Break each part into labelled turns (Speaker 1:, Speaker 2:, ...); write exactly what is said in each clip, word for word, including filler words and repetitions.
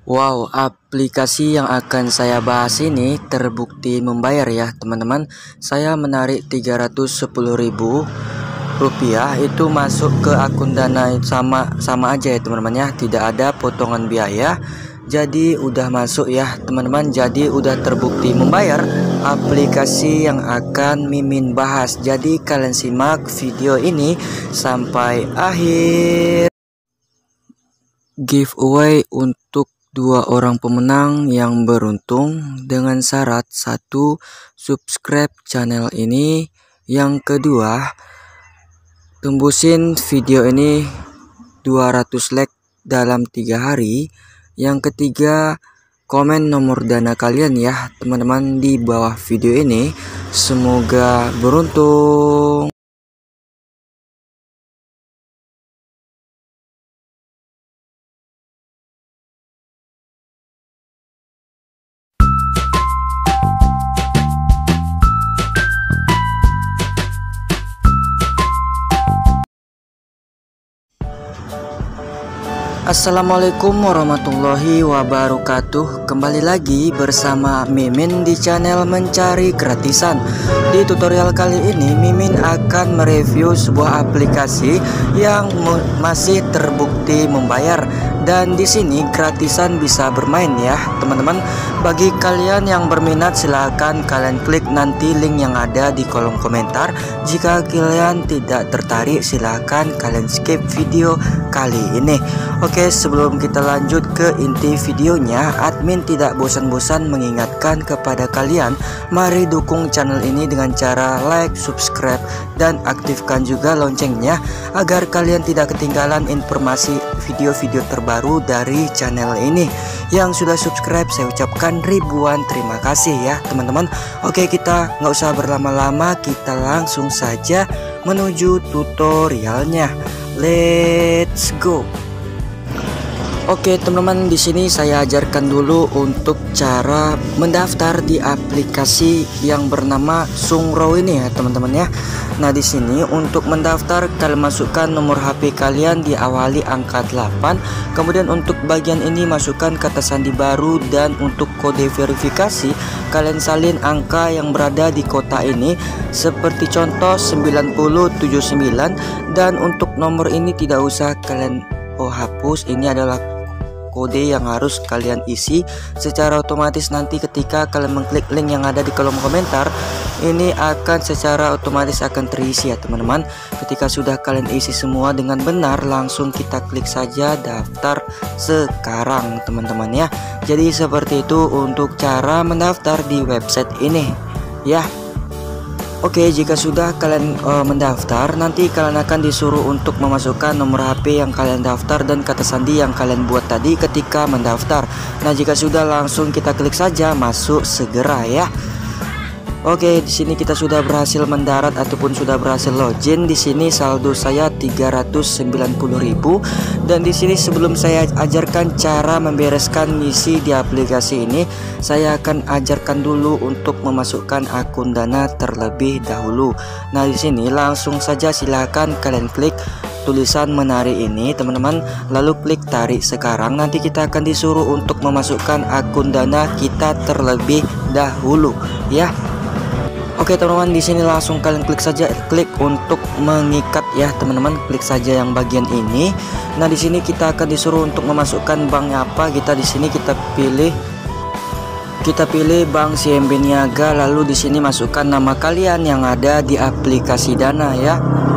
Speaker 1: Wow, aplikasi yang akan saya bahas ini terbukti membayar ya teman-teman. Saya menarik tiga ratus sepuluh ribu rupiah itu masuk ke akun Dana, sama sama aja ya teman-teman ya, tidak ada potongan biaya. Jadi udah masuk ya teman-teman, jadi udah terbukti membayar aplikasi yang akan Mimin bahas. Jadi kalian simak video ini sampai akhir. Giveaway untuk dua orang pemenang yang beruntung dengan syarat: satu, subscribe channel ini; yang kedua, tembusin video ini dua ratus like dalam tiga hari; yang ketiga, komen nomor Dana kalian ya teman-teman di bawah video ini. Semoga beruntung. Assalamualaikum warahmatullahi wabarakatuh. Kembali lagi bersama Mimin di channel Mencari Gratisan. Di tutorial kali ini Mimin akan mereview sebuah aplikasi yang masih terbukti membayar, dan di sini gratisan bisa bermain ya teman-teman. Bagi kalian yang berminat, silahkan kalian klik nanti link yang ada di kolom komentar. Jika kalian tidak tertarik, silahkan kalian skip video kali ini. Oke, sebelum kita lanjut ke inti videonya, admin tidak bosan-bosan mengingatkan kepada kalian, mari dukung channel ini dengan cara like, subscribe, dan aktifkan juga loncengnya agar kalian tidak ketinggalan informasi video-video terbaru dari channel ini. Yang sudah subscribe, saya ucapkan ribuan terima kasih ya teman-teman. Oke, kita nggak usah berlama-lama, kita langsung saja menuju tutorialnya. Let's go. Oke teman-teman, di sini saya ajarkan dulu untuk cara mendaftar di aplikasi yang bernama Sungro ini ya teman-teman ya. Nah, di sini untuk mendaftar kalian masukkan nomor H P kalian, diawali angka delapan. Kemudian untuk bagian ini masukkan kata sandi baru, dan untuk kode verifikasi kalian salin angka yang berada di kotak ini, seperti contoh sembilan nol tujuh sembilan. Dan untuk nomor ini tidak usah kalian oh hapus, ini adalah kode yang harus kalian isi secara otomatis. Nanti ketika kalian mengklik link yang ada di kolom komentar, ini akan secara otomatis akan terisi ya teman-teman. Ketika sudah kalian isi semua dengan benar, langsung kita klik saja daftar sekarang teman-teman ya. Jadi seperti itu untuk cara mendaftar di website ini ya. Oke, jika sudah kalian uh, mendaftar, nanti kalian akan disuruh untuk memasukkan nomor H P yang kalian daftar dan kata sandi yang kalian buat tadi ketika mendaftar. Nah, jika sudah, langsung kita klik saja masuk segera ya. Oke, di sini kita sudah berhasil mendarat ataupun sudah berhasil login. Di sini saldo saya tiga ratus sembilan puluh ribu, dan di sini sebelum saya ajarkan cara membereskan misi di aplikasi ini, saya akan ajarkan dulu untuk memasukkan akun Dana terlebih dahulu. Nah, di sini langsung saja silakan kalian klik tulisan menarik ini teman-teman, lalu klik tarik sekarang. Nanti kita akan disuruh untuk memasukkan akun Dana kita terlebih dahulu ya. Oke teman-teman, di sini langsung kalian klik saja, klik untuk mengikat ya teman-teman, klik saja yang bagian ini. Nah, di sini kita akan disuruh untuk memasukkan banknya apa. Kita di sini kita pilih kita pilih Bank C M B Niaga, lalu di sini masukkan nama kalian yang ada di aplikasi Dana ya.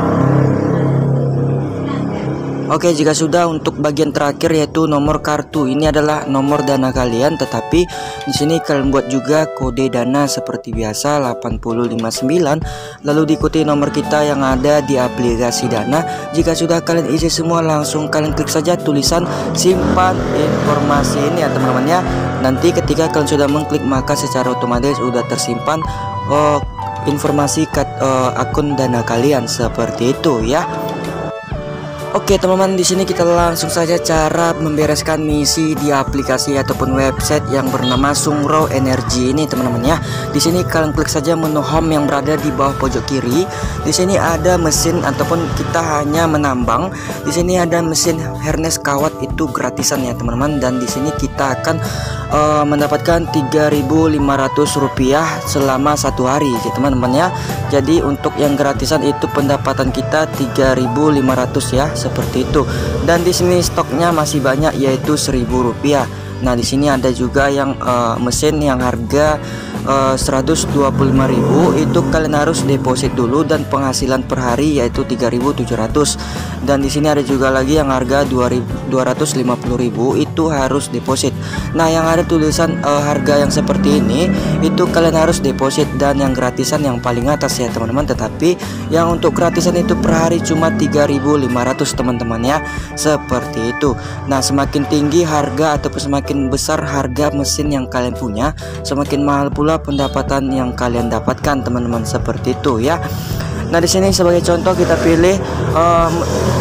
Speaker 1: Oke, jika sudah, untuk bagian terakhir yaitu nomor kartu, ini adalah nomor Dana kalian, tetapi di sini kalian buat juga kode Dana seperti biasa delapan nol lima sembilan, lalu diikuti nomor kita yang ada di aplikasi Dana. Jika sudah kalian isi semua, langsung kalian klik saja tulisan simpan informasi ini ya teman-teman ya. Nanti ketika kalian sudah mengklik, maka secara otomatis sudah tersimpan oh, informasi kat, uh, akun Dana kalian seperti itu ya. Oke teman-teman, di sini kita langsung saja cara membereskan misi di aplikasi ataupun website yang bernama Sumrow Energy ini teman-teman ya. Di sini kalian klik saja menu home yang berada di bawah pojok kiri. Di sini ada mesin ataupun kita hanya menambang. Di sini ada mesin harness kawat, itu gratisan ya teman-teman, dan di sini kita akan uh, mendapatkan tiga ribu lima ratus rupiah selama satu hari ya teman-teman ya. Jadi untuk yang gratisan itu pendapatan kita tiga ribu lima ratus ya, seperti itu. Dan di sini stoknya masih banyak, yaitu seribu rupiah. Nah di sini ada juga yang uh, mesin yang harga uh, seratus dua puluh lima ribu, itu kalian harus deposit dulu, dan penghasilan per hari yaitu tiga ribu tujuh ratus. Dan di sini ada juga lagi yang harga dua ratus lima puluh ribu, itu harus deposit. Nah yang ada tulisan uh, harga yang seperti ini itu kalian harus deposit, dan yang gratisan yang paling atas ya teman-teman. Tetapi yang untuk gratisan itu per hari cuma tiga ribu lima ratus teman-teman ya, seperti itu. Nah semakin tinggi harga ataupun semakin besar harga mesin yang kalian punya, semakin mahal pula pendapatan yang kalian dapatkan teman-teman, seperti itu ya. Nah di sini sebagai contoh kita pilih um,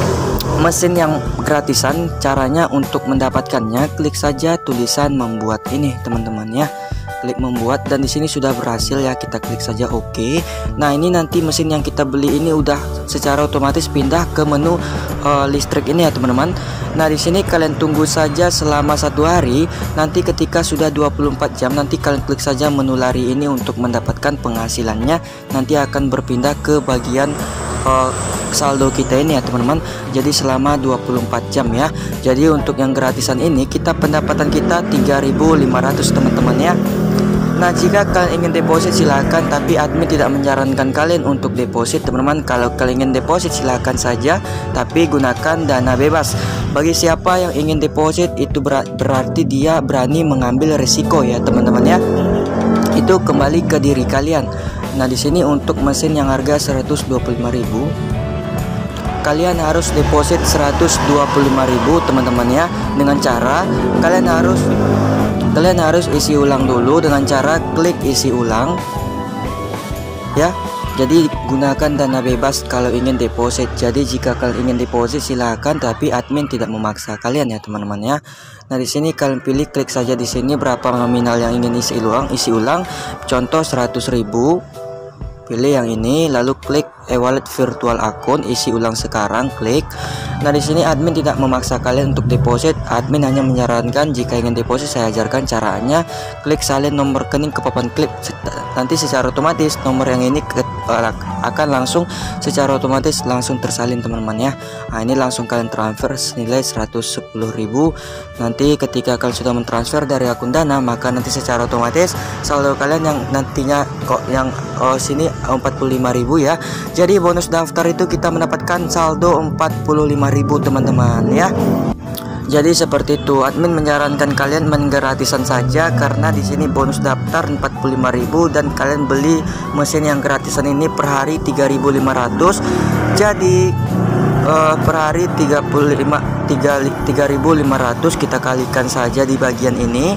Speaker 1: mesin yang gratisan. Caranya untuk mendapatkannya, klik saja tulisan membuat ini teman-teman ya, klik membuat, dan di sini sudah berhasil ya, kita klik saja oke. Nah ini nanti mesin yang kita beli ini udah secara otomatis pindah ke menu uh, listrik ini ya teman-teman. Nah di sini kalian tunggu saja selama satu hari. Nanti ketika sudah dua puluh empat jam, nanti kalian klik saja menu lari ini untuk mendapatkan penghasilannya. Nanti akan berpindah ke bagian uh, saldo kita ini ya teman-teman. Jadi selama dua puluh empat jam ya. Jadi untuk yang gratisan ini kita pendapatan kita tiga ribu lima ratus teman-teman ya. Nah jika kalian ingin deposit silahkan, tapi admin tidak menyarankan kalian untuk deposit teman-teman. Kalau kalian ingin deposit silahkan saja, tapi gunakan dana bebas. Bagi siapa yang ingin deposit itu ber berarti dia berani mengambil resiko ya teman-teman ya. Itu kembali ke diri kalian. Nah di sini untuk mesin yang harga seratus dua puluh lima ribu, kalian harus deposit seratus dua puluh lima ribu teman-teman ya, dengan cara kalian harus kalian harus isi ulang dulu dengan cara klik isi ulang ya. Jadi gunakan dana bebas kalau ingin deposit. Jadi jika kalian ingin deposit silahkan, tapi admin tidak memaksa kalian ya teman-teman ya. Nah di sini kalian pilih, klik saja di sini berapa nominal yang ingin isi ulang, isi ulang. Contoh seratus ribu, pilih yang ini, lalu klik e-wallet virtual account, isi ulang sekarang, klik. Nah di sini admin tidak memaksa kalian untuk deposit, admin hanya menyarankan jika ingin deposit saya ajarkan caranya. Klik salin nomor rekening ke papan klik, nanti secara otomatis nomor yang ini ke, uh, akan langsung secara otomatis langsung tersalin teman-teman ya. Nah ini langsung kalian transfer senilai seratus sepuluh ribu. Nanti ketika kalian sudah mentransfer dari akun Dana, maka nanti secara otomatis saldo kalian yang nantinya kok yang oh, sini empat puluh lima ribu ya. Jadi bonus daftar itu kita mendapatkan saldo empat puluh lima ribu teman-teman ya. Jadi seperti itu, admin menyarankan kalian main gratisan saja, karena di sini bonus daftar empat puluh lima ribu dan kalian beli mesin yang gratisan ini per hari tiga ribu lima ratus. Jadi uh, per hari tiga ribu lima ratus kita kalikan saja di bagian ini.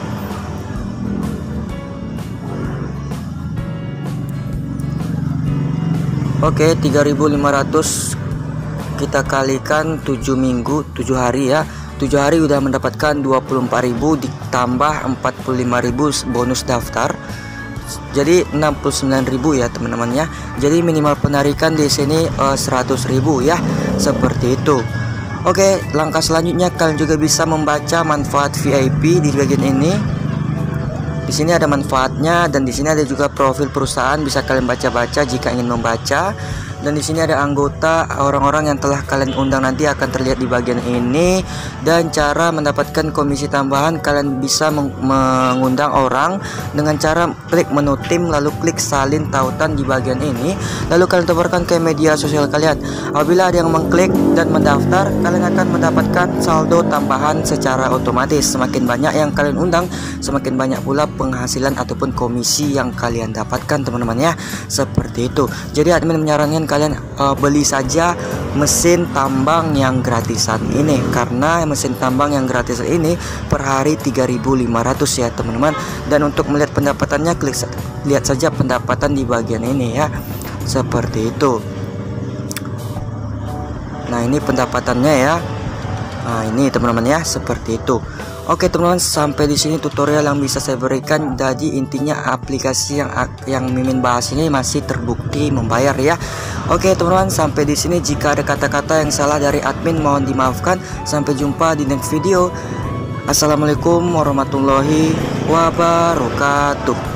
Speaker 1: Oke, tiga ribu lima ratus kita kalikan tujuh minggu, tujuh hari ya. tujuh hari udah mendapatkan dua puluh empat ribu ditambah empat puluh lima ribu bonus daftar. Jadi enam puluh sembilan ribu ya teman-teman ya. Jadi minimal penarikan di sini uh, seratus ribu ya. Seperti itu. Oke, langkah selanjutnya kalian juga bisa membaca manfaat V I P di bagian ini. Di sini ada manfaatnya, dan di sini ada juga profil perusahaan, bisa kalian baca-baca jika ingin membaca. Dan di sini ada anggota, orang-orang yang telah kalian undang nanti akan terlihat di bagian ini. Dan cara mendapatkan komisi tambahan, kalian bisa meng mengundang orang dengan cara klik menu tim, lalu klik salin tautan di bagian ini, lalu kalian tebarkan ke media sosial kalian. Apabila ada yang mengklik dan mendaftar, kalian akan mendapatkan saldo tambahan secara otomatis. Semakin banyak yang kalian undang, semakin banyak pula penghasilan ataupun komisi yang kalian dapatkan teman-teman ya. Seperti itu. Jadi admin menyarankan kalian uh, beli saja mesin tambang yang gratisan ini, karena mesin tambang yang gratisan ini per hari tiga ribu lima ratus ya teman-teman. Dan untuk melihat pendapatannya, klik lihat saja pendapatan di bagian ini ya. Seperti itu. Nah ini pendapatannya ya. Nah ini teman-teman ya, seperti itu. Oke teman-teman, sampai di sini tutorial yang bisa saya berikan. Jadi intinya aplikasi yang yang Mimin bahas ini masih terbukti membayar ya. Oke teman-teman, sampai di sini. Jika ada kata-kata yang salah dari admin mohon dimaafkan. Sampai jumpa di next video. Assalamualaikum warahmatullahi wabarakatuh.